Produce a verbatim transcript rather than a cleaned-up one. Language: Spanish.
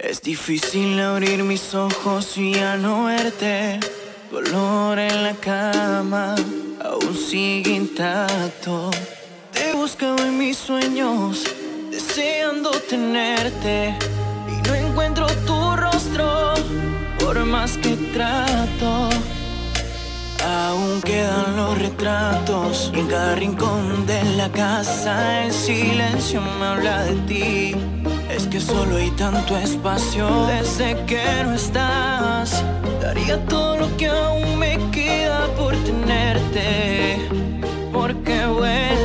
Es difícil abrir mis ojos y ya no verte. Tu olor en la cama aún sigue intacto. Te buscaba en mis sueños, deseando tenerte, y no encuentro tu rostro, por más que trato. Aún quedan los retratos y en cada rincón de la casa el silencio me habla de ti. Es que solo hay tanto espacio desde que no estás. Daría todo lo que aún me queda por tenerte, porque bueno.